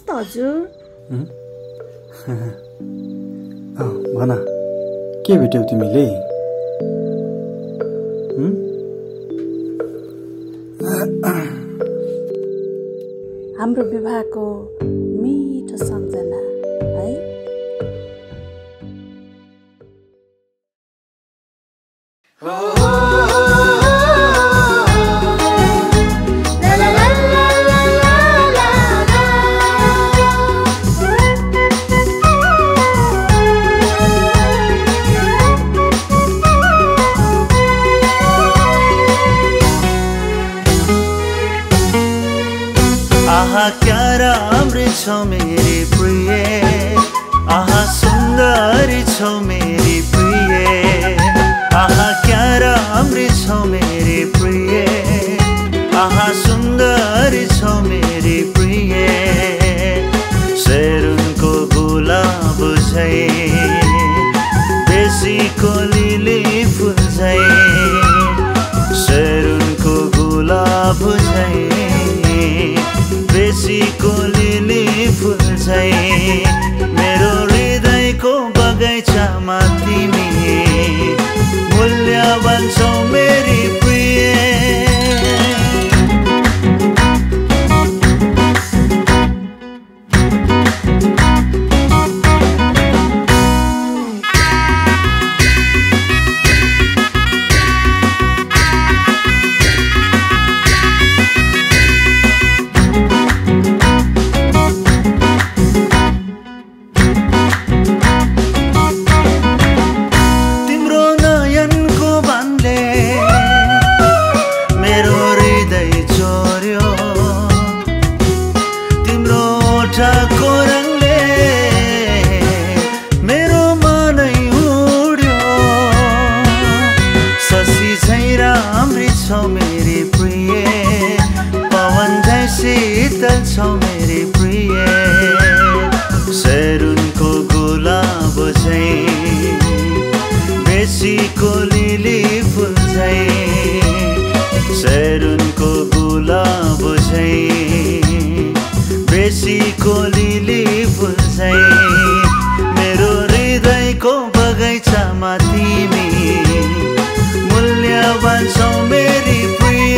त हजुर। भन के भेट्यौ तिमीले? हाम्रो विवाहको मिठो सम्झना है। आहा क्या राम्री छौ मेरी प्रिय, आहा सुन्दरी छौ मेरी प्रिय, आहा क्या राम्री छौ मेरी प्रिय, आहा सुन्दरी छौ मेरी प्रिय। सेरुनको गुलाब झै बेसीको लिली फुल झै, सेरुनको गुलाब झै बेसीको लिली फुल झै। मेरो हृदयको बगैँचामा तिमी मूल्यवान छौ मेरी प्रिय। को रंगले मेरो मनै उड्यो, शशि झै राम्री छौ मेरी प्रिय, पवन झै शीतल छौ मेरी प्रिय। सेरुनको गुलाब झै बेसीको लिली फुल झै, सेरुनको गुलाब झै बेसीको लिली फुल झै। मेरो हृदयको बगैँचामा तिमी मूल्यवान छौ मेरी प्रिय।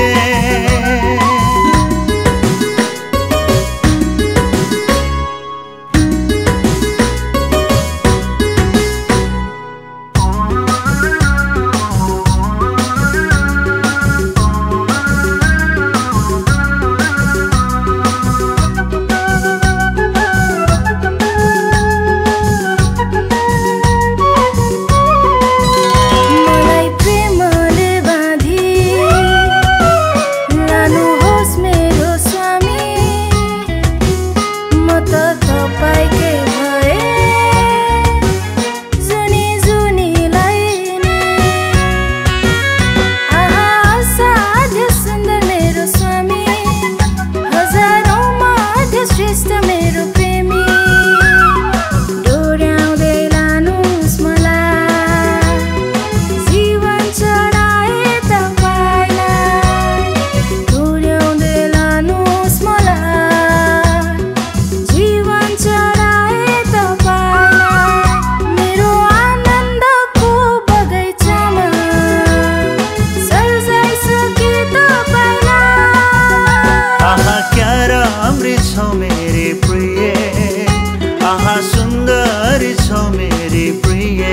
सुन्दरी छौ मेरी प्रिय,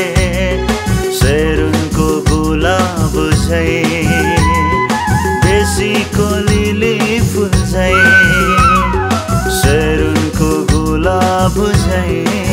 सेरुनको गुलाब झै बेसीको लिली फुल झै, सेरुनको गुलाब झै